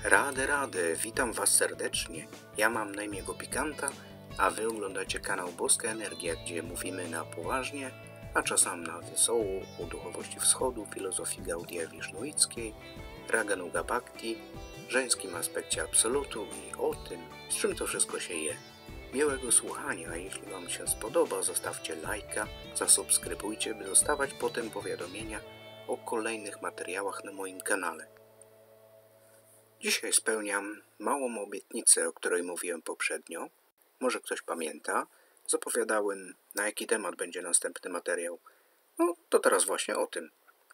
Radę, witam Was serdecznie. Ja mam na imię Pikanta, a Wy oglądacie kanał Boska Energia, gdzie mówimy na poważnie, a czasem na wesoło o duchowości wschodu, filozofii Gaudia Wisznuickiej, Raganuga Bhakti, żeńskim aspekcie absolutu i o tym, z czym to wszystko się je. Miłego słuchania, a jeśli Wam się spodoba, zostawcie lajka, zasubskrybujcie, by dostawać potem powiadomienia o kolejnych materiałach na moim kanale. Dzisiaj spełniam małą obietnicę, o której mówiłem poprzednio. Może ktoś pamięta. Zapowiadałem, na jaki temat będzie następny materiał. No, to teraz właśnie o tym.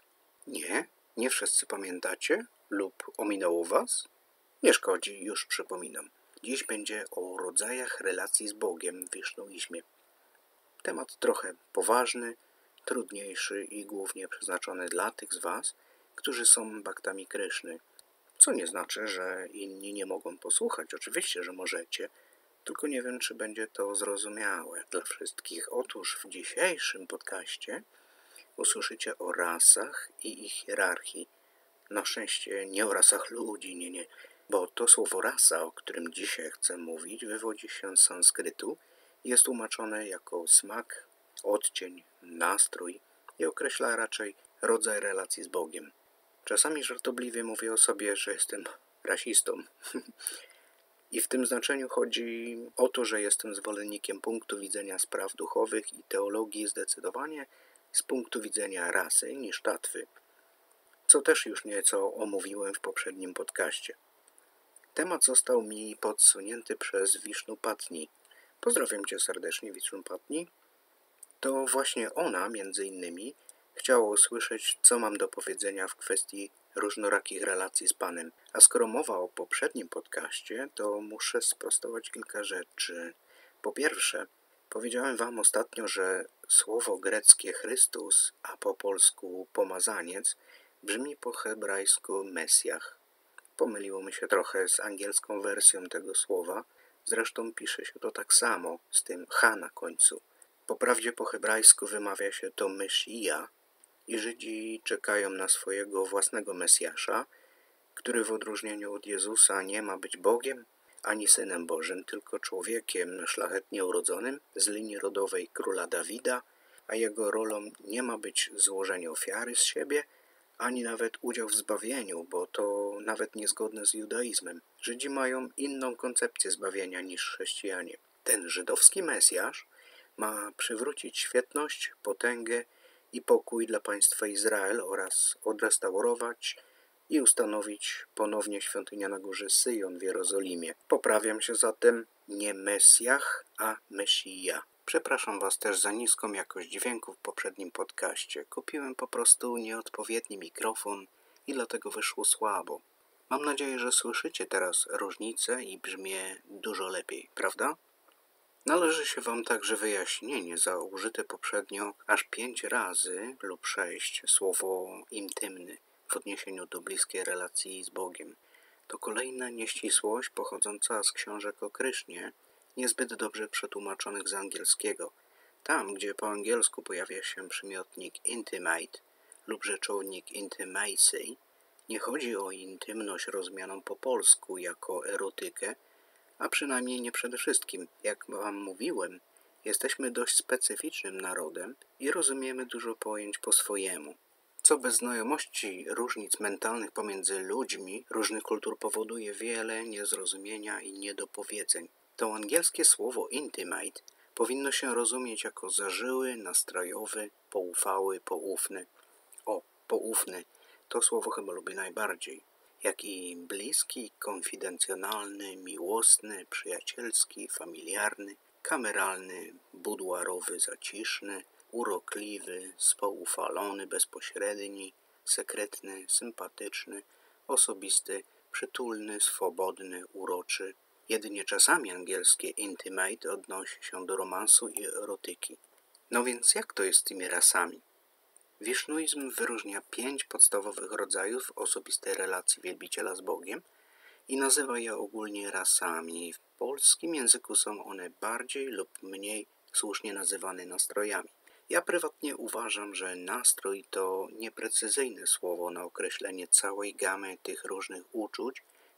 Nie wszyscy pamiętacie lub ominęło Was? Nie szkodzi, już przypominam. Dziś będzie o rodzajach relacji z Bogiem w wisznuizmie. Temat trochę poważny, trudniejszy i głównie przeznaczony dla tych z Was, którzy są baktami Kryszny. Co nie znaczy, że inni nie mogą posłuchać. Oczywiście, że możecie, tylko nie wiem, czy będzie to zrozumiałe dla wszystkich. Otóż w dzisiejszym podcaście usłyszycie o rasach i ich hierarchii. Na szczęście nie o rasach ludzi, nie, bo to słowo rasa, o którym dzisiaj chcę mówić, wywodzi się z sanskrytu i jest tłumaczone jako smak, odcień, nastrój i określa raczej rodzaj relacji z Bogiem. Czasami żartobliwie mówię o sobie, że jestem rasistą. I w tym znaczeniu chodzi o to, że jestem zwolennikiem punktu widzenia spraw duchowych i teologii zdecydowanie z punktu widzenia rasy niż tatwy, co też już nieco omówiłem w poprzednim podcaście. Temat został mi podsunięty przez Vishnupatni. Pozdrawiam Cię serdecznie, Vishnupatni. To właśnie ona, między innymi, chciała usłyszeć, co mam do powiedzenia w kwestii różnorakich relacji z Panem. A skoro mowa o poprzednim podcaście, to muszę sprostować kilka rzeczy. Po pierwsze, powiedziałem Wam ostatnio, że słowo greckie Chrystus, a po polsku pomazaniec, brzmi po hebrajsku Mesjach. Pomyliło mi się trochę z angielską wersją tego słowa, zresztą pisze się to tak samo, z tym H na końcu. Poprawdzie po hebrajsku wymawia się to Mesija i Żydzi czekają na swojego własnego Mesjasza, który w odróżnieniu od Jezusa nie ma być Bogiem ani Synem Bożym, tylko człowiekiem szlachetnie urodzonym z linii rodowej króla Dawida, a jego rolą nie ma być złożenie ofiary z siebie, ani nawet udział w zbawieniu, bo to nawet niezgodne z judaizmem. Żydzi mają inną koncepcję zbawienia niż chrześcijanie. Ten żydowski Mesjasz ma przywrócić świetność, potęgę i pokój dla państwa Izrael oraz odrestaurować i ustanowić ponownie świątynię na górze Syjon w Jerozolimie. Poprawiam się zatem, nie Mesjach, a Mesija. Przepraszam Was też za niską jakość dźwięku w poprzednim podcaście. Kupiłem po prostu nieodpowiedni mikrofon i dlatego wyszło słabo. Mam nadzieję, że słyszycie teraz różnicę i brzmię dużo lepiej, prawda? Należy się Wam także wyjaśnienie za użyte poprzednio aż 5 razy lub 6 słowo intymny w odniesieniu do bliskiej relacji z Bogiem. To kolejna nieścisłość pochodząca z książek o Krysznie, niezbyt dobrze przetłumaczonych z angielskiego. Tam, gdzie po angielsku pojawia się przymiotnik intimate lub rzeczownik intimacy, nie chodzi o intymność rozumianą po polsku jako erotykę, a przynajmniej nie przede wszystkim. Jak Wam mówiłem, jesteśmy dość specyficznym narodem i rozumiemy dużo pojęć po swojemu, co bez znajomości różnic mentalnych pomiędzy ludźmi różnych kultur powoduje wiele niezrozumienia i niedopowiedzeń. To angielskie słowo intimate powinno się rozumieć jako zażyły, nastrojowy, poufały, poufny. Poufny to słowo chyba lubię najbardziej. Jak i bliski, konfidencjonalny, miłosny, przyjacielski, familiarny, kameralny, buduarowy, zaciszny, urokliwy, spoufalony, bezpośredni, sekretny, sympatyczny, osobisty, przytulny, swobodny, uroczy. Jedynie czasami angielskie intimate odnosi się do romansu i erotyki. No więc jak to jest z tymi rasami? Wisznuizm wyróżnia 5 podstawowych rodzajów osobistej relacji wielbiciela z Bogiem i nazywa je ogólnie rasami. W polskim języku są one bardziej lub mniej słusznie nazywane nastrojami. Ja prywatnie uważam, że nastrój to nieprecyzyjne słowo na określenie całej gamy tych różnych uczuć,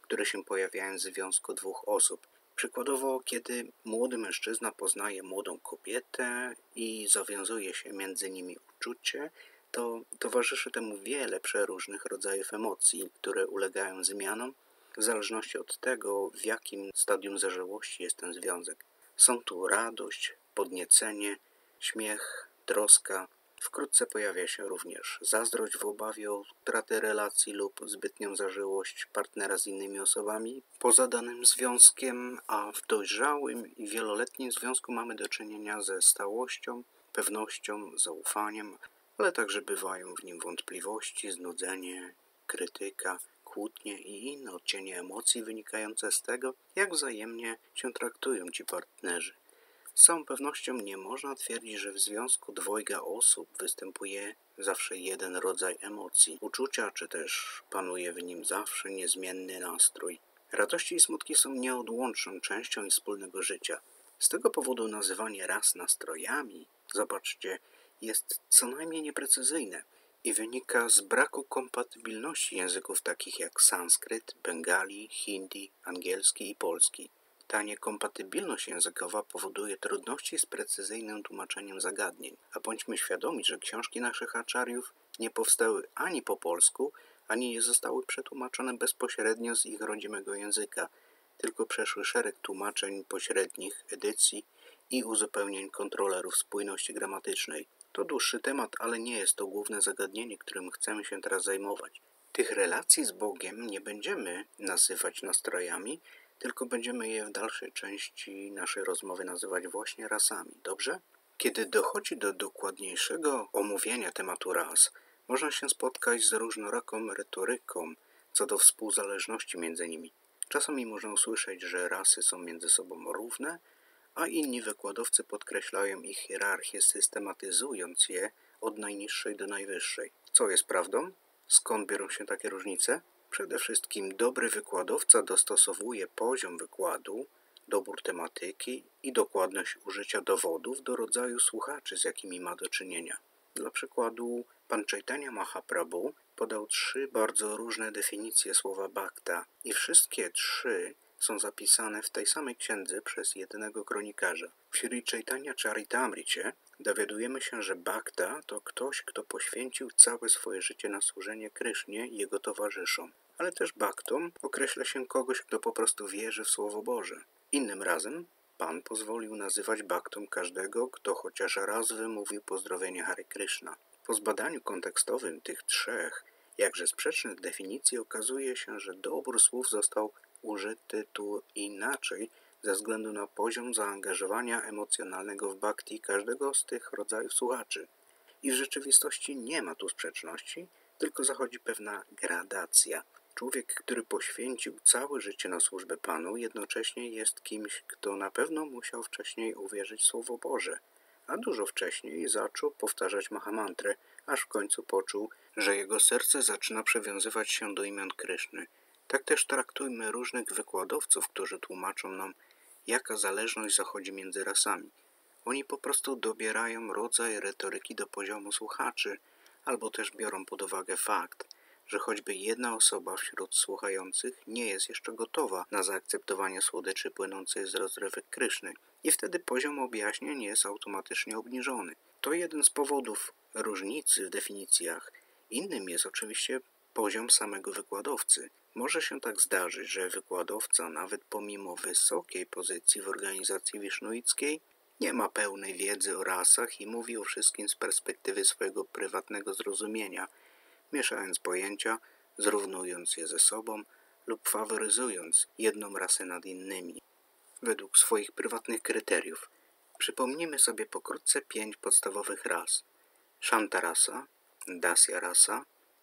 które się pojawiają w związku dwóch osób. Przykładowo, kiedy młody mężczyzna poznaje młodą kobietę i zawiązuje się między nimi uczucie, to towarzyszy temu wiele przeróżnych rodzajów emocji, które ulegają zmianom w zależności od tego, w jakim stadium zażyłości jest ten związek. Są tu radość, podniecenie, śmiech, troska. Wkrótce pojawia się również zazdrość w obawie o utratę relacji lub zbytnią zażyłość partnera z innymi osobami poza danym związkiem, a w dojrzałym i wieloletnim związku mamy do czynienia ze stałością, pewnością, zaufaniem, ale także bywają w nim wątpliwości, znudzenie, krytyka, kłótnie i inne odcienie emocji wynikające z tego, jak wzajemnie się traktują ci partnerzy. Z całą pewnością nie można twierdzić, że w związku dwojga osób występuje zawsze jeden rodzaj emocji, uczucia, czy też panuje w nim zawsze niezmienny nastrój. Radości i smutki są nieodłączną częścią ich wspólnego życia. Z tego powodu nazywanie ras nastrojami, zobaczcie, jest co najmniej nieprecyzyjne i wynika z braku kompatybilności języków takich jak sanskryt, bengali, hindi, angielski i polski. Ta niekompatybilność językowa powoduje trudności z precyzyjnym tłumaczeniem zagadnień, a bądźmy świadomi, że książki naszych aczariów nie powstały ani po polsku, ani nie zostały przetłumaczone bezpośrednio z ich rodzimego języka, tylko przeszły szereg tłumaczeń pośrednich, edycji i uzupełnień kontrolerów spójności gramatycznej. To dłuższy temat, ale nie jest to główne zagadnienie, którym chcemy się teraz zajmować. Tych relacji z Bogiem nie będziemy nazywać nastrojami, tylko będziemy je w dalszej części naszej rozmowy nazywać właśnie rasami, dobrze? Kiedy dochodzi do dokładniejszego omówienia tematu ras, można się spotkać z różnoraką retoryką co do współzależności między nimi. Czasami można usłyszeć, że rasy są między sobą równe, a inni wykładowcy podkreślają ich hierarchię, systematyzując je od najniższej do najwyższej. Co jest prawdą? Skąd biorą się takie różnice? Przede wszystkim dobry wykładowca dostosowuje poziom wykładu, dobór tematyki i dokładność użycia dowodów do rodzaju słuchaczy, z jakimi ma do czynienia. Dla przykładu, pan Chaitanya Mahaprabhu podał 3 bardzo różne definicje słowa bhakta i wszystkie 3 są zapisane w tej samej księdze przez jednego kronikarza. W Sri Chaitanya Charitamricie dowiadujemy się, że bhakta to ktoś, kto poświęcił całe swoje życie na służenie Krysznie i jego towarzyszom. Ale też bhaktą określa się kogoś, kto po prostu wierzy w Słowo Boże. Innym razem Pan pozwolił nazywać bhaktą każdego, kto chociaż raz wymówił pozdrowienie Hare Kryszna. Po zbadaniu kontekstowym tych 3 jakże sprzecznych definicji okazuje się, że dobór słów został użyty tu inaczej ze względu na poziom zaangażowania emocjonalnego w bhakti każdego z tych rodzajów słuchaczy. I w rzeczywistości nie ma tu sprzeczności, tylko zachodzi pewna gradacja. Człowiek, który poświęcił całe życie na służbę Panu, jednocześnie jest kimś, kto na pewno musiał wcześniej uwierzyć w Słowo Boże, a dużo wcześniej zaczął powtarzać Mahamantrę, aż w końcu poczuł, że jego serce zaczyna przywiązywać się do imion Kryszny. Tak też traktujmy różnych wykładowców, którzy tłumaczą nam, jaka zależność zachodzi między rasami. Oni po prostu dobierają rodzaj retoryki do poziomu słuchaczy, albo też biorą pod uwagę fakt, że choćby jedna osoba wśród słuchających nie jest jeszcze gotowa na zaakceptowanie słodyczy płynącej z rozrywek Kryszny i wtedy poziom objaśnień jest automatycznie obniżony. To jeden z powodów różnicy w definicjach. Innym jest oczywiście poziom samego wykładowcy. Może się tak zdarzyć, że wykładowca nawet pomimo wysokiej pozycji w organizacji wisznuickiej nie ma pełnej wiedzy o rasach i mówi o wszystkim z perspektywy swojego prywatnego zrozumienia, mieszając pojęcia, zrównując je ze sobą lub faworyzując jedną rasę nad innymi, według swoich prywatnych kryteriów. Przypomnijmy sobie pokrótce 5 podstawowych ras. Shanta rasa, Dasya rasa,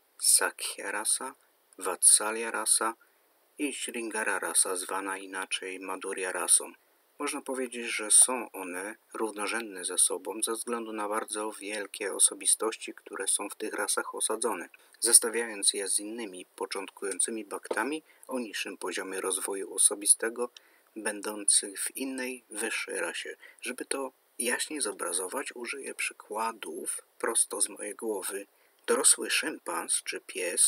Sakhya rasa, Vatsalya rasa i Shringara rasa, zwana inaczej Madhurya rasą. Można powiedzieć, że są one równorzędne ze sobą ze względu na bardzo wielkie osobistości, które są w tych rasach osadzone, zestawiając je z innymi początkującymi bhaktami o niższym poziomie rozwoju osobistego, będących w innej, wyższej rasie. Żeby to jaśniej zobrazować, użyję przykładów prosto z mojej głowy. Dorosły szympans czy pies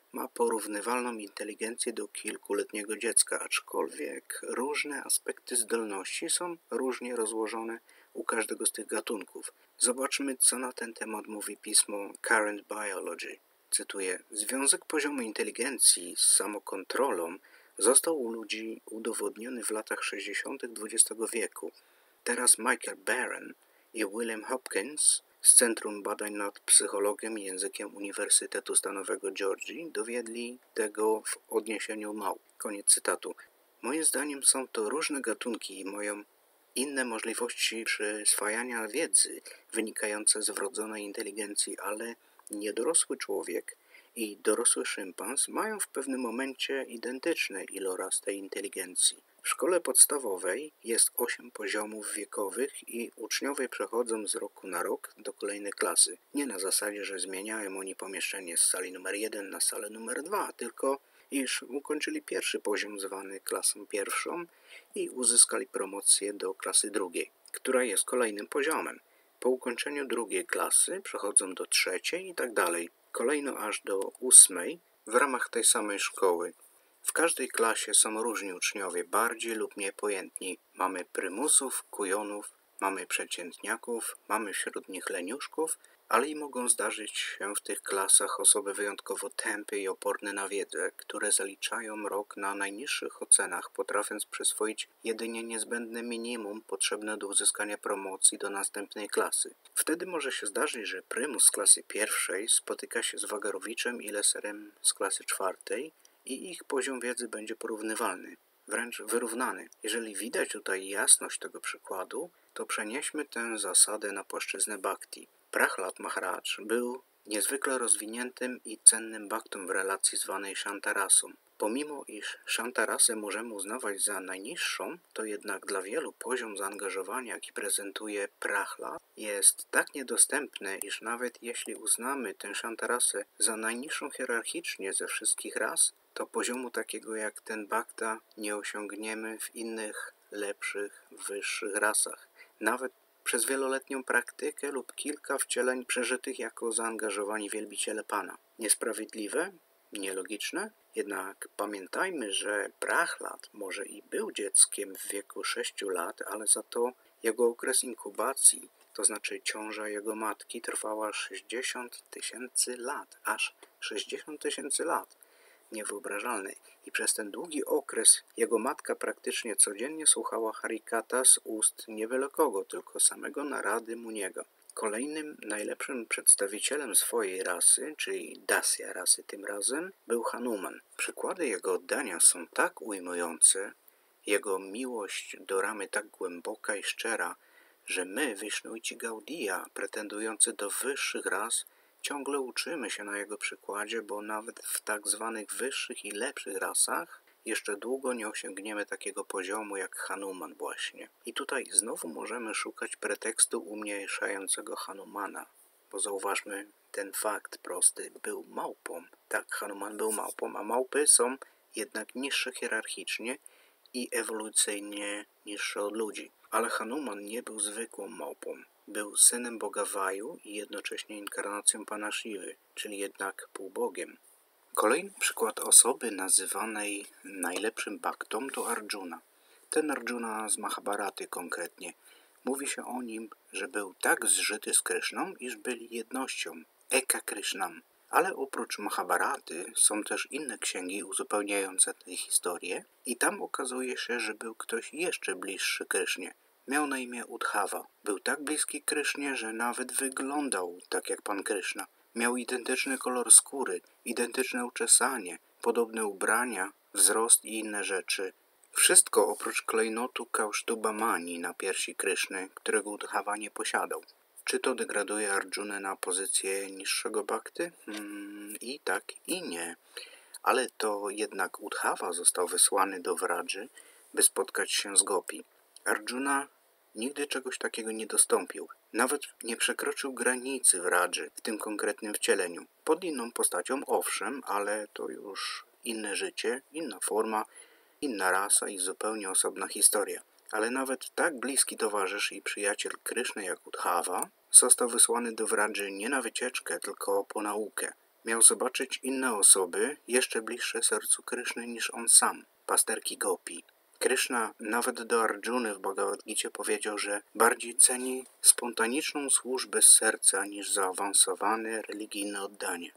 ma porównywalną inteligencję do kilkuletniego dziecka, aczkolwiek różne aspekty zdolności są różnie rozłożone u każdego z tych gatunków. Zobaczmy, co na ten temat mówi pismo Current Biology. Cytuję: związek poziomu inteligencji z samokontrolą został u ludzi udowodniony w latach 60. XX wieku. Teraz Michael Barron i William Hopkins z Centrum Badań nad Psychologią i Językiem Uniwersytetu Stanowego Georgii dowiedli tego w odniesieniu małp. Koniec cytatu. Moim zdaniem są to różne gatunki i mają inne możliwości przyswajania wiedzy wynikające z wrodzonej inteligencji, ale niedorosły człowiek i dorosły szympans mają w pewnym momencie identyczny iloraz tej inteligencji. W szkole podstawowej jest 8 poziomów wiekowych i uczniowie przechodzą z roku na rok do kolejnej klasy. Nie na zasadzie, że zmieniają oni pomieszczenie z sali numer 1 na salę numer 2, tylko iż ukończyli pierwszy poziom zwany klasą pierwszą i uzyskali promocję do klasy drugiej, która jest kolejnym poziomem. Po ukończeniu drugiej klasy przechodzą do trzeciej i tak dalej, kolejno aż do 8 w ramach tej samej szkoły. W każdej klasie są różni uczniowie, bardziej lub mniej pojętni. Mamy prymusów, kujonów, mamy przeciętniaków, mamy wśród nich leniuszków, ale i mogą zdarzyć się w tych klasach osoby wyjątkowo tępe i oporne na wiedzę, które zaliczają rok na najniższych ocenach, potrafiąc przyswoić jedynie niezbędne minimum potrzebne do uzyskania promocji do następnej klasy. Wtedy może się zdarzyć, że prymus z klasy pierwszej spotyka się z Wagarowiczem i Leserem z klasy czwartej, i ich poziom wiedzy będzie porównywalny, wręcz wyrównany. Jeżeli widać tutaj jasność tego przykładu, to przenieśmy tę zasadę na płaszczyznę bhakti. Prahlad Maharaj był niezwykle rozwiniętym i cennym bhaktą w relacji zwanej Shantarasą. Pomimo iż Shantarasę możemy uznawać za najniższą, to jednak dla wielu poziom zaangażowania, jaki prezentuje Prahlad, jest tak niedostępny, iż nawet jeśli uznamy tę Shantarasę za najniższą hierarchicznie ze wszystkich ras, to poziomu takiego jak ten bhakta nie osiągniemy w innych, lepszych, wyższych rasach. Nawet przez wieloletnią praktykę lub kilka wcieleń przeżytych jako zaangażowani wielbiciele Pana. Niesprawiedliwe? Nielogiczne? Jednak pamiętajmy, że Prahlad może i był dzieckiem w wieku 6 lat, ale za to jego okres inkubacji, to znaczy ciąża jego matki, trwała 60 000 lat. Aż 60 000 lat. Niewyobrażalny. I przez ten długi okres jego matka praktycznie codziennie słuchała Harikata z ust nie byle kogo, tylko samego Narady Muniego. Kolejnym najlepszym przedstawicielem swojej rasy, czyli Dasya rasy tym razem, był Hanuman. Przykłady jego oddania są tak ujmujące, jego miłość do Ramy tak głęboka i szczera, że my, Vishnujci Gaudiya, pretendujący do wyższych ras, ciągle uczymy się na jego przykładzie, bo nawet w tak zwanych wyższych i lepszych rasach jeszcze długo nie osiągniemy takiego poziomu jak Hanuman właśnie. I tutaj znowu możemy szukać pretekstu umniejszającego Hanumana, bo zauważmy ten fakt prosty, był małpą. Tak, Hanuman był małpą, a małpy są jednak niższe hierarchicznie i ewolucyjnie niższe od ludzi. Ale Hanuman nie był zwykłą małpą. Był synem Boga Vaju i jednocześnie inkarnacją Pana Shiwy, czyli jednak półbogiem. Kolejny przykład osoby nazywanej najlepszym bhaktą to Arjuna. Ten Arjuna z Mahabharaty konkretnie. Mówi się o nim, że był tak zżyty z Kryszną, iż byli jednością, Eka Krishnam. Ale oprócz Mahabharaty są też inne księgi uzupełniające tę historię i tam okazuje się, że był ktoś jeszcze bliższy Krysznie. Miał na imię Udhava. Był tak bliski Krysznie, że nawet wyglądał tak jak Pan Kryszna. Miał identyczny kolor skóry, identyczne uczesanie, podobne ubrania, wzrost i inne rzeczy. Wszystko oprócz klejnotu Kausztubamani na piersi Kryszny, którego Udhava nie posiadał. Czy to degraduje Arjunę na pozycję niższego bhakty? I tak, i nie. Ale to jednak Udhava został wysłany do Vradży, by spotkać się z Gopi. Arjuna nigdy czegoś takiego nie dostąpił. Nawet nie przekroczył granicy Vradży w tym konkretnym wcieleniu. Pod inną postacią owszem, ale to już inne życie, inna forma, inna rasa i zupełnie osobna historia. Ale nawet tak bliski towarzysz i przyjaciel Kryszny jak Udhava został wysłany do Vradży nie na wycieczkę, tylko po naukę. miał zobaczyć inne osoby, jeszcze bliższe sercu Kryszny niż on sam, pasterki gopi. Kryszna nawet do Arjuny w Bhagavad Gicie powiedział, że bardziej ceni spontaniczną służbę z serca niż zaawansowane religijne oddanie.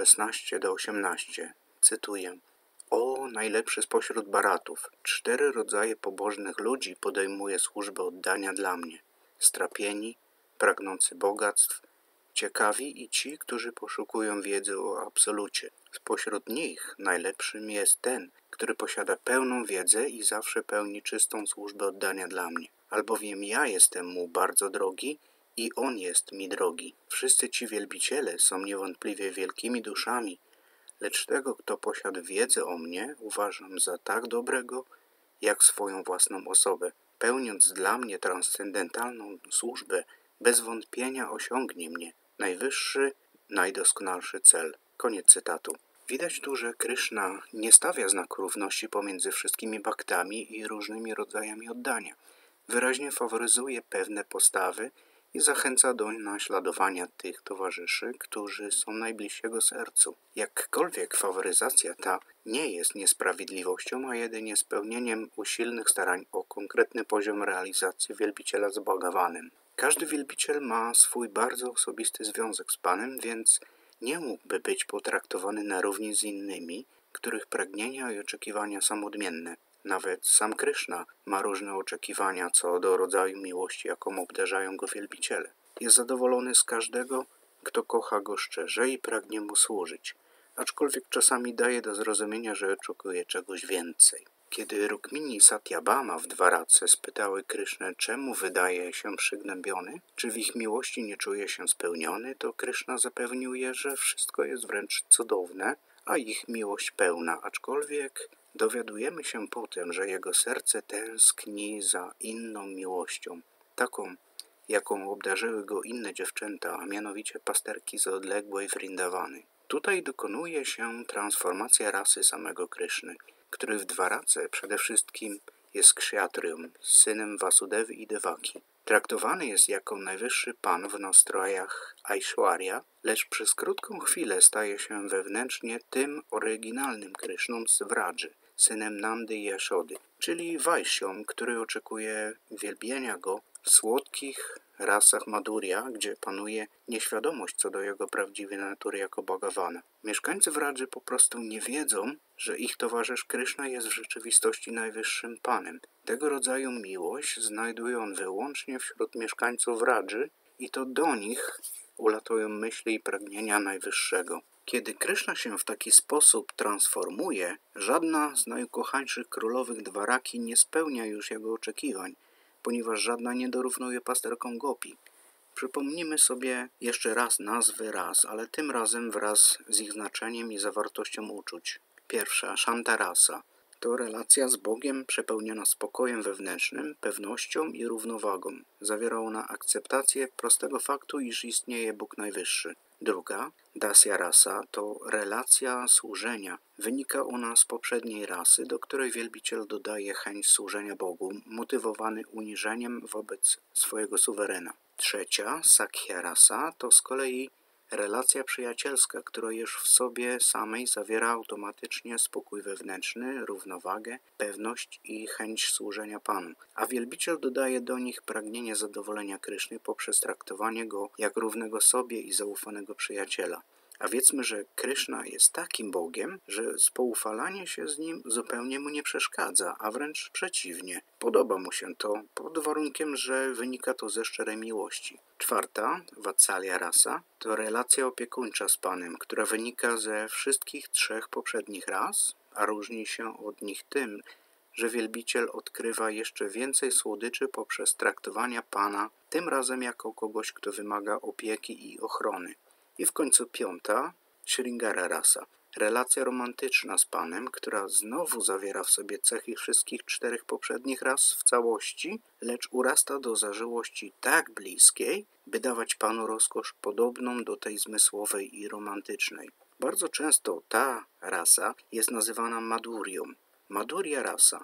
16-18. Cytuję. O, najlepszy spośród baratów! 4 rodzaje pobożnych ludzi podejmuje służbę oddania dla mnie. Strapieni, pragnący bogactw, ciekawi i ci, którzy poszukują wiedzy o absolucie. Spośród nich najlepszym jest ten, który posiada pełną wiedzę i zawsze pełni czystą służbę oddania dla mnie. Albowiem ja jestem mu bardzo drogi i on jest mi drogi. Wszyscy ci wielbiciele są niewątpliwie wielkimi duszami, lecz tego, kto posiada wiedzę o mnie, uważam za tak dobrego, jak swoją własną osobę. Pełniąc dla mnie transcendentalną służbę, bez wątpienia osiągnie mnie najwyższy, najdoskonalszy cel. Koniec cytatu. Widać tu, że Kryszna nie stawia znaku równości pomiędzy wszystkimi bhaktami i różnymi rodzajami oddania. Wyraźnie faworyzuje pewne postawy i zachęca do naśladowania tych towarzyszy, którzy są najbliżsi jego sercu. Jakkolwiek faworyzacja ta nie jest niesprawiedliwością, a jedynie spełnieniem usilnych starań o konkretny poziom realizacji wielbiciela z Bhagawanem. Każdy wielbiciel ma swój bardzo osobisty związek z Panem, więc nie mógłby być potraktowany na równi z innymi, których pragnienia i oczekiwania są odmienne. Nawet sam Kryszna ma różne oczekiwania co do rodzaju miłości, jaką obdarzają go wielbiciele. Jest zadowolony z każdego, kto kocha go szczerze i pragnie mu służyć, aczkolwiek czasami daje do zrozumienia, że oczekuje czegoś więcej. Kiedy Rukmini i Satyabhama w Dwarace spytały Krysznę, czemu wydaje się przygnębiony, czy w ich miłości nie czuje się spełniony, to Kryszna zapewnił je, że wszystko jest wręcz cudowne, a ich miłość pełna, aczkolwiek dowiadujemy się potem, że jego serce tęskni za inną miłością, taką, jaką obdarzyły go inne dziewczęta, a mianowicie pasterki z odległej Vrindavany. Tutaj dokonuje się transformacja rasy samego Kryszny, który w Dwarace przede wszystkim jest kshatriyum, synem Vasudevy i Devaki. Traktowany jest jako najwyższy pan w nastrojach Aishwarya, lecz przez krótką chwilę staje się wewnętrznie tym oryginalnym Kryszną z Vraji, synem Nandy i Jaszody, czyli Vaishyą, który oczekuje wielbienia go w słodkich rasach Madhurya, gdzie panuje nieświadomość co do jego prawdziwej natury jako Bhagavana. Mieszkańcy Vraji po prostu nie wiedzą, że ich towarzysz Kryszna jest w rzeczywistości najwyższym Panem. Tego rodzaju miłość znajduje on wyłącznie wśród mieszkańców Vraji i to do nich ulatują myśli i pragnienia Najwyższego. Kiedy Kryszna się w taki sposób transformuje, żadna z najukochańszych królowych Dwaraki nie spełnia już jego oczekiwań, ponieważ żadna nie dorównuje pasterkom gopi. Przypomnijmy sobie jeszcze raz nazwy ras, ale tym razem wraz z ich znaczeniem i zawartością uczuć. Pierwsza, Shantarasa, to relacja z Bogiem przepełniona spokojem wewnętrznym, pewnością i równowagą. Zawiera ona akceptację prostego faktu, iż istnieje Bóg Najwyższy. Druga, Dasya Rasa, to relacja służenia. Wynika ona z poprzedniej rasy, do której wielbiciel dodaje chęć służenia Bogu, motywowany uniżeniem wobec swojego suwerena. Trzecia, Sakhya Rasa, to z kolei relacja przyjacielska, która już w sobie samej zawiera automatycznie spokój wewnętrzny, równowagę, pewność i chęć służenia Panu, a wielbiciel dodaje do nich pragnienie zadowolenia Kryszny poprzez traktowanie go jak równego sobie i zaufanego przyjaciela. A wiedzmy, że Kryszna jest takim Bogiem, że spoufalanie się z Nim zupełnie mu nie przeszkadza, a wręcz przeciwnie. Podoba mu się to, pod warunkiem, że wynika to ze szczerej miłości. Czwarta, Vatsalya Rasa, to relacja opiekuńcza z Panem, która wynika ze wszystkich 3 poprzednich ras, a różni się od nich tym, że wielbiciel odkrywa jeszcze więcej słodyczy poprzez traktowanie Pana, tym razem jako kogoś, kto wymaga opieki i ochrony. I w końcu 5, Sringara Rasa, relacja romantyczna z Panem, która znowu zawiera w sobie cechy wszystkich 4 poprzednich ras w całości, lecz urasta do zażyłości tak bliskiej, by dawać Panu rozkosz podobną do tej zmysłowej i romantycznej. Bardzo często ta rasa jest nazywana Madhuryą, Madhurya Rasa,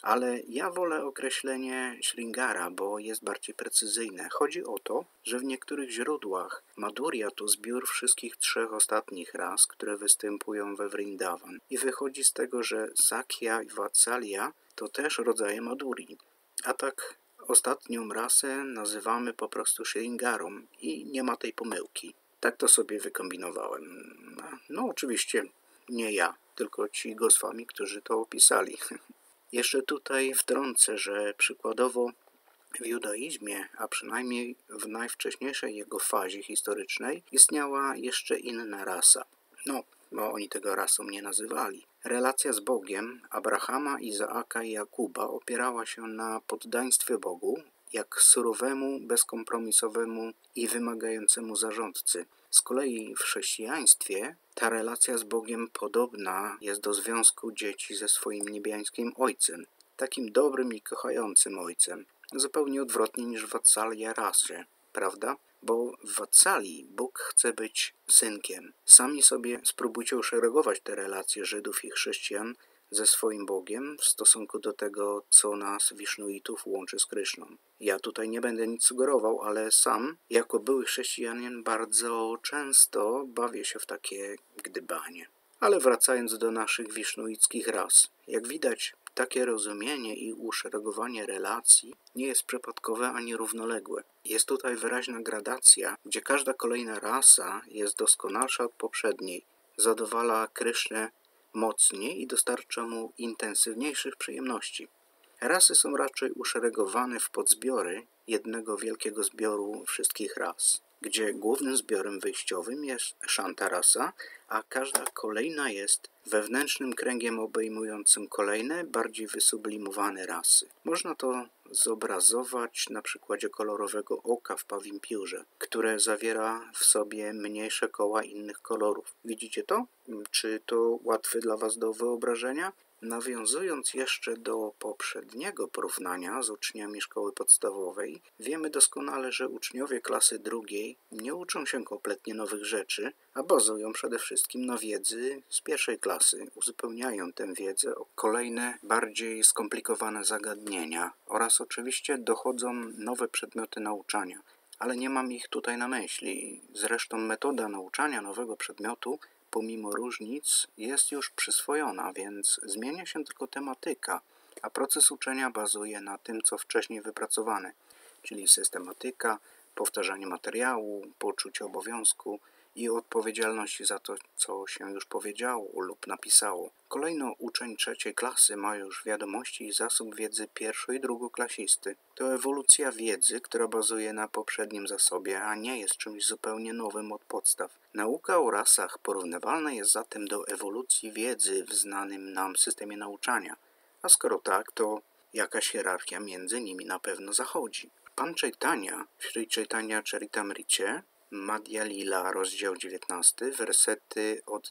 Ale ja wolę określenie Sringara, bo jest bardziej precyzyjne. Chodzi o to, że w niektórych źródłach Madhurya to zbiór wszystkich 3 ostatnich ras, które występują we Vrindavan. I wychodzi z tego, że Sakhya i Vatsalya to też rodzaje Madhuri. A tak ostatnią rasę nazywamy po prostu Sringarą i nie ma tej pomyłki. Tak to sobie wykombinowałem. No oczywiście nie ja, tylko ci Goswami, którzy to opisali. Jeszcze tutaj wtrącę, że przykładowo w judaizmie, a przynajmniej w najwcześniejszej jego fazie historycznej, istniała jeszcze inna rasa. No, bo oni tego rasą nie nazywali. Relacja z Bogiem Abrahama, Izaaka i Jakuba opierała się na poddaństwie Bogu, jak surowemu, bezkompromisowemu i wymagającemu zarządcy. Z kolei w chrześcijaństwie ta relacja z Bogiem podobna jest do związku dzieci ze swoim niebiańskim Ojcem, takim dobrym i kochającym Ojcem, zupełnie odwrotnie niż w Vatsalya rasie, prawda? Bo w Vatsalii Bóg chce być synkiem. Sami sobie spróbujcie uszeregować te relacje Żydów i chrześcijan ze swoim Bogiem w stosunku do tego, co nas Wisznuitów łączy z Kryszną. Ja tutaj nie będę nic sugerował, ale sam, jako były chrześcijanin, bardzo często bawię się w takie gdybanie. Ale wracając do naszych wisznuickich ras, jak widać, takie rozumienie i uszeregowanie relacji nie jest przypadkowe ani równoległe. Jest tutaj wyraźna gradacja, gdzie każda kolejna rasa jest doskonalsza od poprzedniej, zadowala Krysznę mocniej i dostarcza mu intensywniejszych przyjemności. Rasy są raczej uszeregowane w podzbiory jednego wielkiego zbioru wszystkich ras, gdzie głównym zbiorem wyjściowym jest Shantarasa, a każda kolejna jest wewnętrznym kręgiem obejmującym kolejne, bardziej wysublimowane rasy. Można to zobrazować na przykładzie kolorowego oka w pawim piórze, które zawiera w sobie mniejsze koła innych kolorów. Widzicie to? Czy to łatwe dla Was do wyobrażenia? Nawiązując jeszcze do poprzedniego porównania z uczniami szkoły podstawowej, wiemy doskonale, że uczniowie klasy drugiej nie uczą się kompletnie nowych rzeczy, a bazują przede wszystkim na wiedzy z pierwszej klasy. Uzupełniają tę wiedzę o kolejne, bardziej skomplikowane zagadnienia oraz oczywiście dochodzą nowe przedmioty nauczania. Ale nie mam ich tutaj na myśli. Zresztą metoda nauczania nowego przedmiotu pomimo różnic jest już przyswojona, więc zmienia się tylko tematyka, a proces uczenia bazuje na tym, co wcześniej wypracowane, czyli systematyka, powtarzanie materiału, poczucie obowiązku i odpowiedzialności za to, co się już powiedziało lub napisało. Kolejno uczeń 3. klasy ma już wiadomości i zasób wiedzy pierwszo- i drugoklasisty. To ewolucja wiedzy, która bazuje na poprzednim zasobie, a nie jest czymś zupełnie nowym od podstaw. Nauka o rasach porównywalna jest zatem do ewolucji wiedzy w znanym nam systemie nauczania. A skoro tak, to jakaś hierarchia między nimi na pewno zachodzi. Pan Chaitanya w Sri Chaitanya Charitamrite, Madhya Lila, rozdział 19, wersety od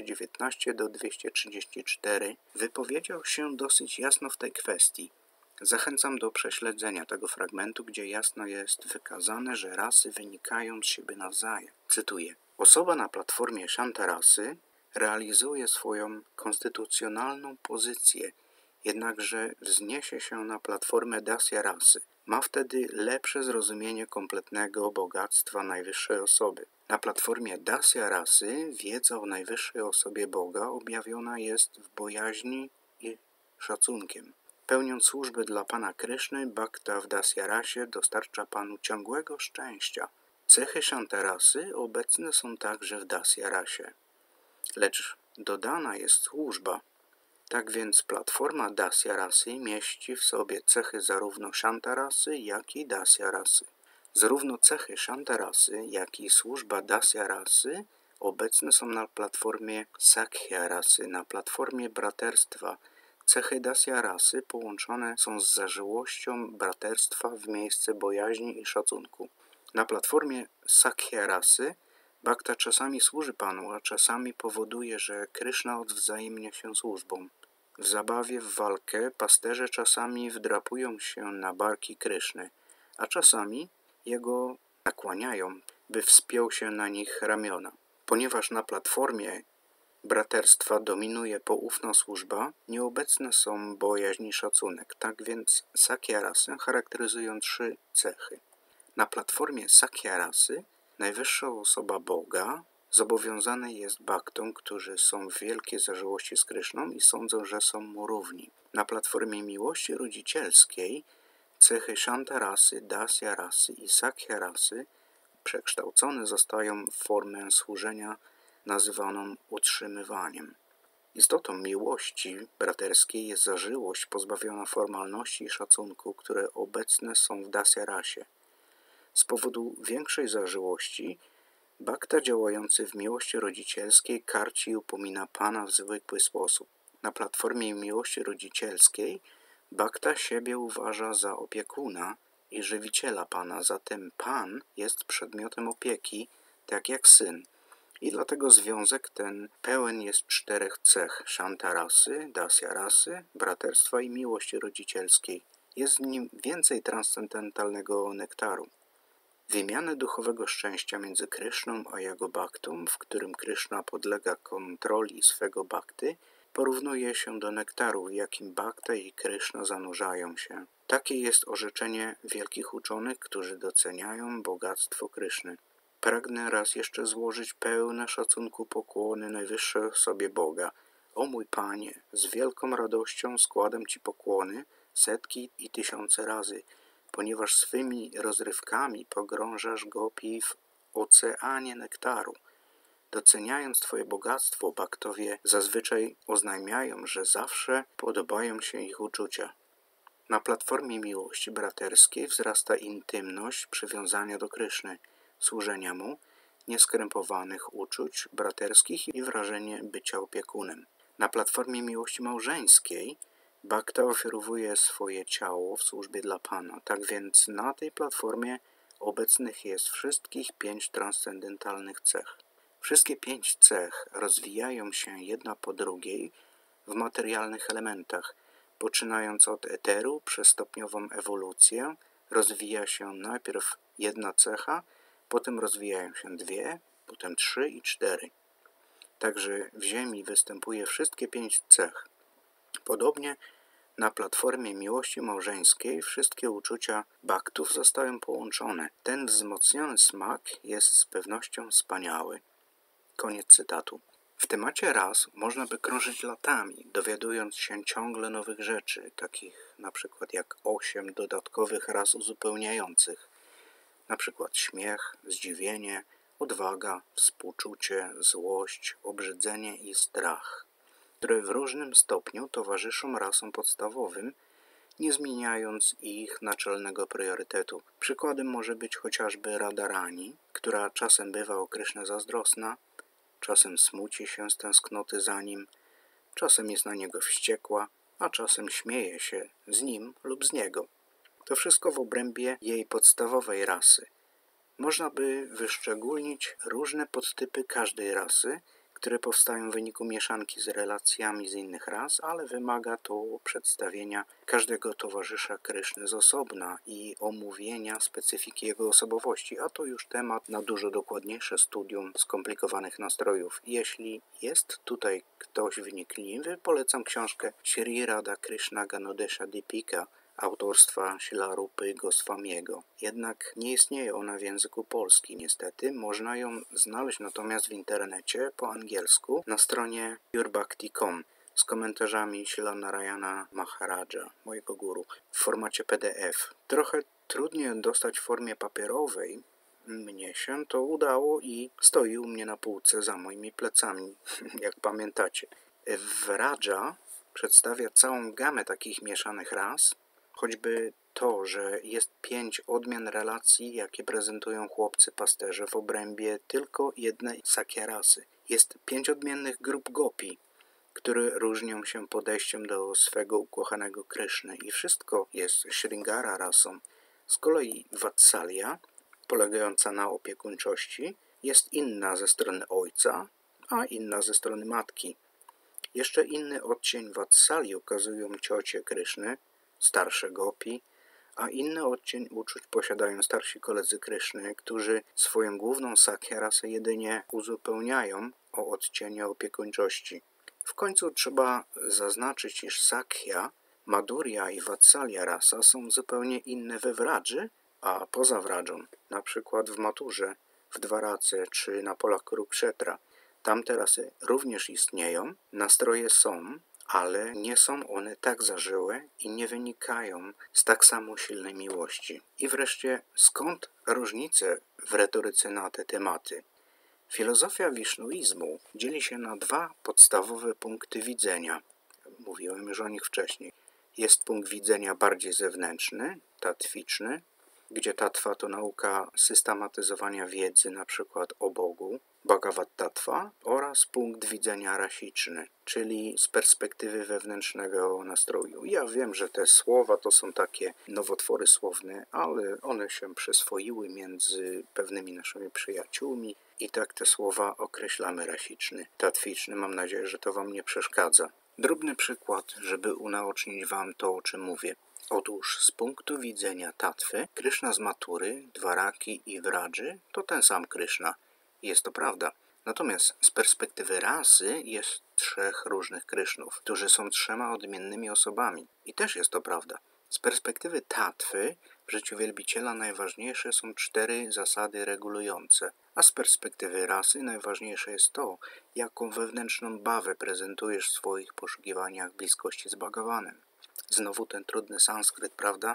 219 do 234, wypowiedział się dosyć jasno w tej kwestii. Zachęcam do prześledzenia tego fragmentu, gdzie jasno jest wykazane, że rasy wynikają z siebie nawzajem. Cytuję. Osoba na platformie Shantarasy realizuje swoją konstytucjonalną pozycję, jednakże wzniesie się na platformę Dasya rasy. Ma wtedy lepsze zrozumienie kompletnego bogactwa najwyższej osoby. Na platformie Dasya rasy wiedza o najwyższej osobie Boga objawiona jest w bojaźni i szacunkiem. Pełniąc służbę dla Pana Kryszny, Bhakta w Dasya rasie dostarcza Panu ciągłego szczęścia. Cechy Shantarasy obecne są także w Dasya rasie. Lecz dodana jest służba. Tak więc platforma Dasya rasy mieści w sobie cechy zarówno Shantarasy, jak i Dasya rasy. Zarówno cechy Shantarasy, jak i służba Dasya rasy obecne są na platformie Sakhya rasy, na platformie braterstwa. Cechy Dasya rasy połączone są z zażyłością braterstwa w miejsce bojaźni i szacunku. Na platformie Sakhya rasy Bhakta czasami służy Panu, a czasami powoduje, że Kryszna odwzajemnia się służbą. W zabawie w walkę pasterze czasami wdrapują się na barki Kryszny, a czasami jego nakłaniają, by wspiął się na nich ramiona. Ponieważ na platformie braterstwa dominuje poufna służba, nieobecne są bojaźń i szacunek. Tak więc Sakya rasę charakteryzują 3 cechy. Na platformie Sakya rasy najwyższa osoba Boga zobowiązany jest bhaktom, którzy są w wielkiej zażyłości z Kryszną i sądzą, że są mu równi. Na platformie miłości rodzicielskiej cechy Shanta rasy, Dasya rasy i Sakya rasy przekształcone zostają w formę służenia nazywaną utrzymywaniem. Istotą miłości braterskiej jest zażyłość pozbawiona formalności i szacunku, które obecne są w Dasya rasie. Z powodu większej zażyłości bhakta działający w miłości rodzicielskiej karci i upomina Pana w zwykły sposób. Na platformie miłości rodzicielskiej bhakta siebie uważa za opiekuna i żywiciela Pana, zatem Pan jest przedmiotem opieki, tak jak syn. I dlatego związek ten pełen jest 4 cech Shanta rasy, Dasya rasy, braterstwa i miłości rodzicielskiej. Jest w nim więcej transcendentalnego nektaru. Wymianę duchowego szczęścia między Kryszną a jego bhaktą, w którym Kryszna podlega kontroli swego bhakty, porównuje się do nektaru, w jakim bhakta i Kryszna zanurzają się. Takie jest orzeczenie wielkich uczonych, którzy doceniają bogactwo Kryszny. Pragnę raz jeszcze złożyć pełne szacunku pokłony najwyższej osobie Boga. O mój Panie, z wielką radością składam Ci pokłony setki i tysiące razy, ponieważ swymi rozrywkami pogrążasz gopi w oceanie nektaru. Doceniając Twoje bogactwo, bhaktowie zazwyczaj oznajmiają, że zawsze podobają się ich uczucia. Na platformie miłości braterskiej wzrasta intymność przywiązania do Kryszny, służenia Mu, nieskrępowanych uczuć braterskich i wrażenie bycia opiekunem. Na platformie miłości małżeńskiej bhakta ofiarowuje swoje ciało w służbie dla Pana. Tak więc na tej platformie obecnych jest wszystkich 5 transcendentalnych cech. Wszystkie 5 cech rozwijają się jedna po drugiej w materialnych elementach. Poczynając od eteru przez stopniową ewolucję rozwija się najpierw jedna cecha, potem rozwijają się 2, potem 3 i 4. Także w Ziemi występuje wszystkie 5 cech. Podobnie na platformie miłości małżeńskiej wszystkie uczucia bhaktów zostają połączone. Ten wzmocniony smak jest z pewnością wspaniały. Koniec cytatu. W temacie ras można by krążyć latami, dowiadując się ciągle nowych rzeczy, takich na przykład jak 8 dodatkowych ras uzupełniających, na przykład śmiech, zdziwienie, odwaga, współczucie, złość, obrzydzenie i strach, które w różnym stopniu towarzyszą rasom podstawowym, nie zmieniając ich naczelnego priorytetu. Przykładem może być chociażby Radharani, która czasem bywa o Krysznę zazdrosna, czasem smuci się z tęsknoty za nim, czasem jest na niego wściekła, a czasem śmieje się z nim lub z niego. To wszystko w obrębie jej podstawowej rasy. Można by wyszczególnić różne podtypy każdej rasy, które powstają w wyniku mieszanki z relacjami z innych ras, ale wymaga to przedstawienia każdego towarzysza Kryszny z osobna i omówienia specyfiki jego osobowości, a to już temat na dużo dokładniejsze studium skomplikowanych nastrojów. Jeśli jest tutaj ktoś wnikliwy, polecam książkę Sri Radha Krishna Ganodesha Dipika autorstwa Shilarupy Goswamiego. Jednak nie istnieje ona w języku polskim, niestety. Można ją znaleźć natomiast w internecie po angielsku na stronie purebhakti.com z komentarzami Śrila Narayana Maharaja, mojego guru, w formacie PDF. Trochę trudniej dostać w formie papierowej. Mnie się to udało i stoi u mnie na półce za moimi plecami, jak pamiętacie. Vraja przedstawia całą gamę takich mieszanych ras, choćby to, że jest 5 odmian relacji, jakie prezentują chłopcy pasterze w obrębie tylko jednej Sakya rasy. Jest 5 odmiennych grup gopi, które różnią się podejściem do swego ukochanego Kryszny i wszystko jest Shringara rasą. Z kolei Vatsalya, polegająca na opiekuńczości, jest inna ze strony ojca, a inna ze strony matki. Jeszcze inny odcień Vatsalii ukazują ciocie Kryszny, starsze gopi, a inny odcień uczuć posiadają starsi koledzy Kryszny, którzy swoją główną Sakya rasę jedynie uzupełniają o odcienie opiekuńczości. W końcu trzeba zaznaczyć, iż Sakya, Madhurya i Vatsalya rasa są zupełnie inne we Vradży, a poza Vradżą, na przykład w Maturze, w Dwarace czy na polach Kurukshetra. Tamte rasy również istnieją, nastroje są, ale nie są one tak zażyłe i nie wynikają z tak samo silnej miłości. I wreszcie, skąd różnice w retoryce na te tematy? Filozofia wisznuizmu dzieli się na dwa podstawowe punkty widzenia. Mówiłem już o nich wcześniej. Jest punkt widzenia bardziej zewnętrzny, tatwiczny, gdzie tattva to nauka systematyzowania wiedzy, na przykład o Bogu, Bhagavad Tattva, oraz punkt widzenia rasiczny, czyli z perspektywy wewnętrznego nastroju. Ja wiem, że te słowa to są takie nowotwory słowne, ale one się przyswoiły między pewnymi naszymi przyjaciółmi i tak te słowa określamy rasiczny, tatwiczny. Mam nadzieję, że to Wam nie przeszkadza. Drobny przykład, żeby unaocznić Wam to, o czym mówię. Otóż z punktu widzenia Tattwy, Kryszna z Matury, Dwaraki i Vradży to ten sam Kryszna. Jest to prawda. Natomiast z perspektywy rasy jest trzech różnych Krysznów, którzy są trzema odmiennymi osobami. I też jest to prawda. Z perspektywy Tattwy w życiu wielbiciela najważniejsze są 4 zasady regulujące, a z perspektywy rasy najważniejsze jest to, jaką wewnętrzną bawę prezentujesz w swoich poszukiwaniach bliskości z Bhagawanem. Znowu ten trudny sanskryt, prawda?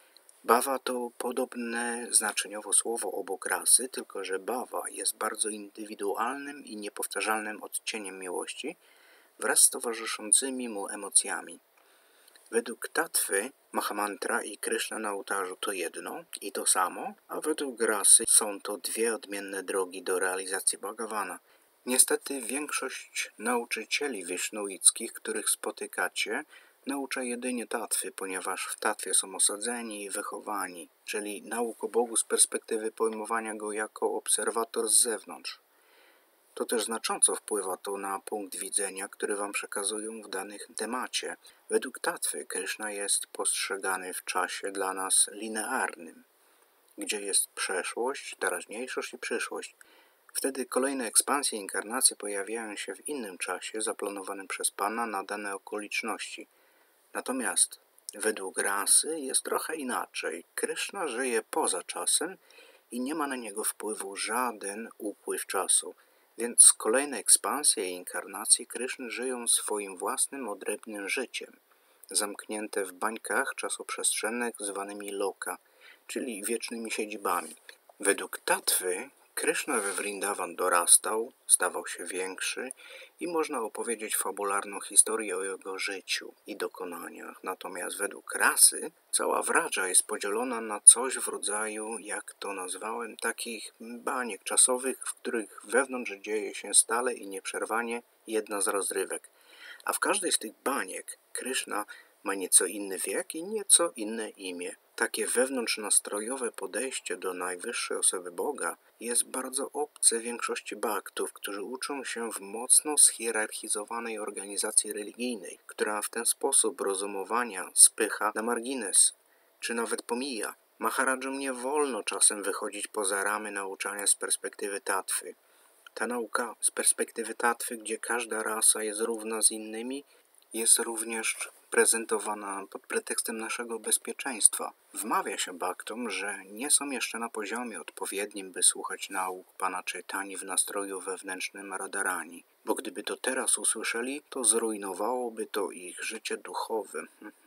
Bhava to podobne znaczeniowo słowo obok rasy, tylko że bhava jest bardzo indywidualnym i niepowtarzalnym odcieniem miłości wraz z towarzyszącymi mu emocjami. Według Tattwy Mahamantra i Kryszna na ołtarzu to jedno i to samo, a według rasy są to dwie odmienne drogi do realizacji Bhagavana. Niestety większość nauczycieli wisznuickich, których spotykacie, naucza jedynie Tattwy, ponieważ w Tattwie są osadzeni i wychowani, czyli nauk o Bogu z perspektywy pojmowania Go jako obserwator z zewnątrz. To też znacząco wpływa to na punkt widzenia, który Wam przekazują w danych temacie. Według Tattwy Kryszna jest postrzegany w czasie dla nas linearnym, gdzie jest przeszłość, teraźniejszość i przyszłość. Wtedy kolejne ekspansje i inkarnacje pojawiają się w innym czasie zaplanowanym przez Pana na dane okoliczności. Natomiast według rasy jest trochę inaczej. Kryszna żyje poza czasem i nie ma na niego wpływu żaden upływ czasu. Więc kolejne ekspansje i inkarnacje Kryszny żyją swoim własnym, odrębnym życiem, zamknięte w bańkach czasoprzestrzennych zwanymi loka, czyli wiecznymi siedzibami. Według Tattwy Kryszna we Vrindavan dorastał, stawał się większy i można opowiedzieć fabularną historię o jego życiu i dokonaniach. Natomiast według rasy cała Vradża jest podzielona na coś w rodzaju, jak to nazwałem, takich baniek czasowych, w których wewnątrz dzieje się stale i nieprzerwanie jedna z rozrywek. A w każdej z tych baniek Kryszna ma nieco inny wiek i nieco inne imię. Takie wewnątrznastrojowe podejście do najwyższej osoby Boga jest bardzo obce większości baktów, którzy uczą się w mocno schierarchizowanej organizacji religijnej, która w ten sposób rozumowania spycha na margines, czy nawet pomija. Maharadżom nie wolno czasem wychodzić poza ramy nauczania z perspektywy Tattwy. Ta nauka z perspektywy Tattwy, gdzie każda rasa jest równa z innymi, jest również prezentowana pod pretekstem naszego bezpieczeństwa. Wmawia się baktom, że nie są jeszcze na poziomie odpowiednim, by słuchać nauk Pana Chaitani w nastroju wewnętrznym Radharani, bo gdyby to teraz usłyszeli, to zrujnowałoby to ich życie duchowe.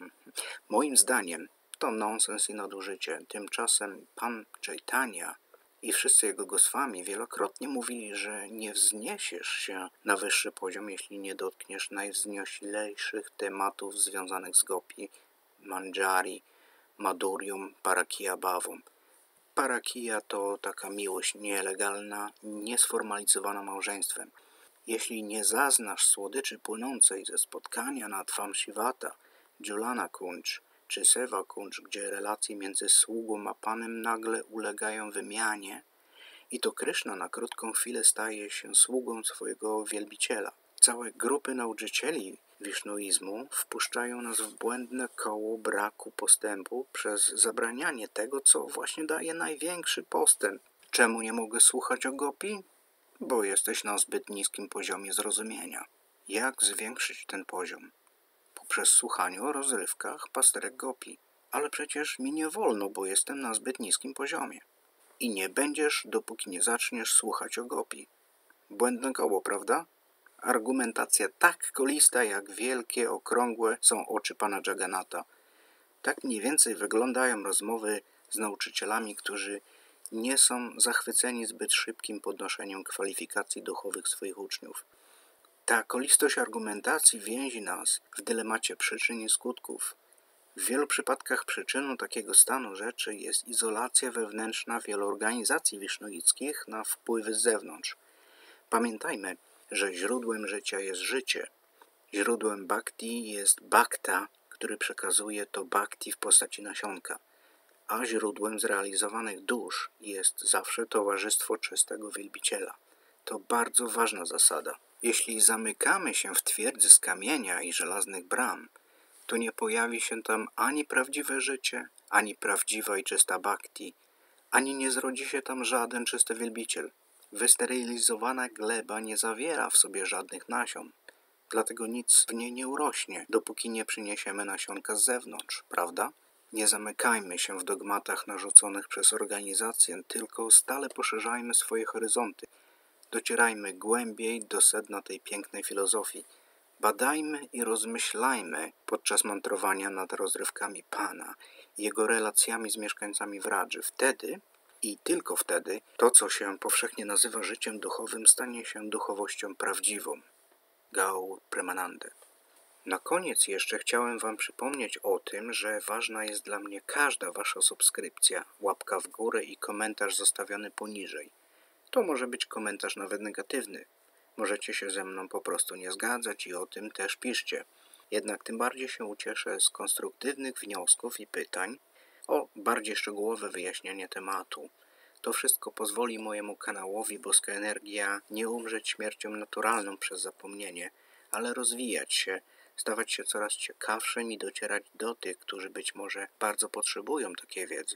Moim zdaniem to nonsens i nadużycie. Tymczasem Pan Chaitanya i wszyscy jego goswami wielokrotnie mówili, że nie wzniesiesz się na wyższy poziom, jeśli nie dotkniesz najwznioślejszych tematów związanych z gopi, manjari, madhurium, parakiya bhavą. Parakiya to taka miłość nielegalna, niesformalizowana małżeństwem. Jeśli nie zaznasz słodyczy płynącej ze spotkania na Tvamshivata, Julana Kunj czy Seva Kunj, gdzie relacje między sługą a panem nagle ulegają wymianie i to Kryszna na krótką chwilę staje się sługą swojego wielbiciela. Całe grupy nauczycieli wisznuizmu wpuszczają nas w błędne koło braku postępu przez zabranianie tego, co właśnie daje największy postęp. Czemu nie mogę słuchać o gopi? Bo jesteś na zbyt niskim poziomie zrozumienia. Jak zwiększyć ten poziom? Poprzez słuchanie o rozrywkach pasterek Gopi. Ale przecież mi nie wolno, bo jestem na zbyt niskim poziomie. I nie będziesz, dopóki nie zaczniesz słuchać o Gopi. Błędne koło, prawda? Argumentacja tak kolista, jak wielkie, okrągłe są oczy pana Jagannatha. Tak mniej więcej wyglądają rozmowy z nauczycielami, którzy nie są zachwyceni zbyt szybkim podnoszeniem kwalifikacji duchowych swoich uczniów. Ta kolistość argumentacji więzi nas w dylemacie przyczyn i skutków. W wielu przypadkach przyczyną takiego stanu rzeczy jest izolacja wewnętrzna wielu organizacji wisznoickich na wpływy z zewnątrz. Pamiętajmy, że źródłem życia jest życie. Źródłem bhakti jest bhakta, który przekazuje to bhakti w postaci nasionka. A źródłem zrealizowanych dusz jest zawsze towarzystwo czystego wielbiciela. To bardzo ważna zasada. Jeśli zamykamy się w twierdzy z kamienia i żelaznych bram, to nie pojawi się tam ani prawdziwe życie, ani prawdziwa i czysta bhakti, ani nie zrodzi się tam żaden czysty wielbiciel. Wysterylizowana gleba nie zawiera w sobie żadnych nasion, dlatego nic w niej nie urośnie, dopóki nie przyniesiemy nasionka z zewnątrz, prawda? Nie zamykajmy się w dogmatach narzuconych przez organizację, tylko stale poszerzajmy swoje horyzonty. Docierajmy głębiej do sedna tej pięknej filozofii. Badajmy i rozmyślajmy podczas mantrowania nad rozrywkami Pana i jego relacjami z mieszkańcami Vradży. Wtedy i tylko wtedy to, co się powszechnie nazywa życiem duchowym, stanie się duchowością prawdziwą. Gaur Premanande. Na koniec jeszcze chciałem Wam przypomnieć o tym, że ważna jest dla mnie każda Wasza subskrypcja, łapka w górę i komentarz zostawiony poniżej. To może być komentarz nawet negatywny. Możecie się ze mną po prostu nie zgadzać i o tym też piszcie. Jednak tym bardziej się ucieszę z konstruktywnych wniosków i pytań o bardziej szczegółowe wyjaśnienie tematu. To wszystko pozwoli mojemu kanałowi Boska Energia nie umrzeć śmiercią naturalną przez zapomnienie, ale rozwijać się, stawać się coraz ciekawszym i docierać do tych, którzy być może bardzo potrzebują takiej wiedzy.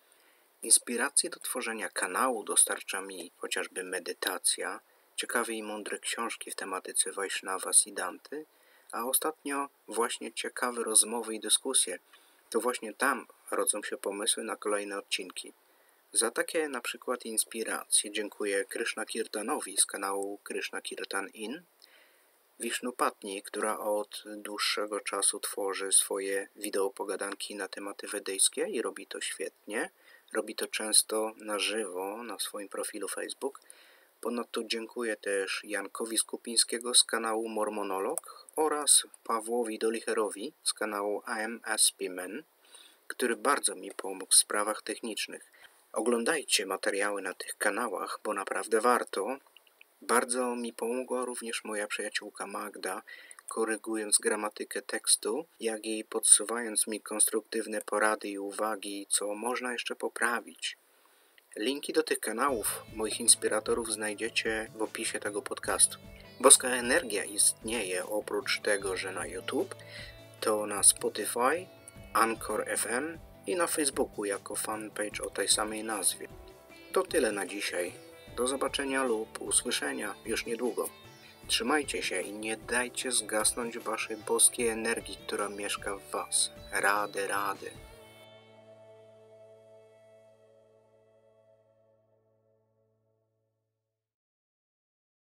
Inspiracji do tworzenia kanału dostarcza mi chociażby medytacja, ciekawe i mądre książki w tematyce Vaishnava Siddhanty, a ostatnio właśnie ciekawe rozmowy i dyskusje. To właśnie tam rodzą się pomysły na kolejne odcinki. Za takie na przykład inspiracje dziękuję Krishna Kirtanowi z kanału Krishna Kirtan In, Vishnupatni, która od dłuższego czasu tworzy swoje wideopogadanki na tematy wedyjskie i robi to świetnie. Robi to często na żywo na swoim profilu Facebook. Ponadto dziękuję też Jankowi Skupińskiego z kanału Mormonolog oraz Pawłowi Dolicherowi z kanału IMSPman, który bardzo mi pomógł w sprawach technicznych. Oglądajcie materiały na tych kanałach, bo naprawdę warto. Bardzo mi pomogła również moja przyjaciółka Magda, korygując gramatykę tekstu, jak i podsuwając mi konstruktywne porady i uwagi, co można jeszcze poprawić. Linki do tych kanałów moich inspiratorów znajdziecie w opisie tego podcastu. Boska Energia istnieje oprócz tego, że na YouTube, to na Spotify, Anchor FM i na Facebooku jako fanpage o tej samej nazwie. To tyle na dzisiaj. Do zobaczenia lub usłyszenia już niedługo. Trzymajcie się i nie dajcie zgasnąć waszej boskiej energii, która mieszka w was. Rady.